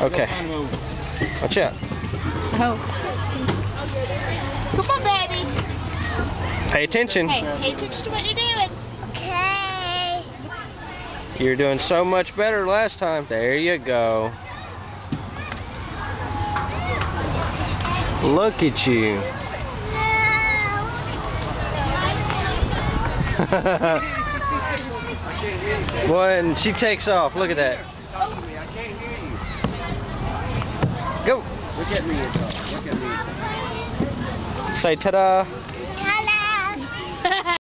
Okay. Watch out. Oh. Come on, baby. Pay attention. Hey, pay attention to what you're doing. Okay. You're doing so much better last time. There you go. Look at you. Boy, and she takes off. Look at that. Talk to me. I can't hear you. Go. Look at me. Look at me. Say ta-da. Ta-da.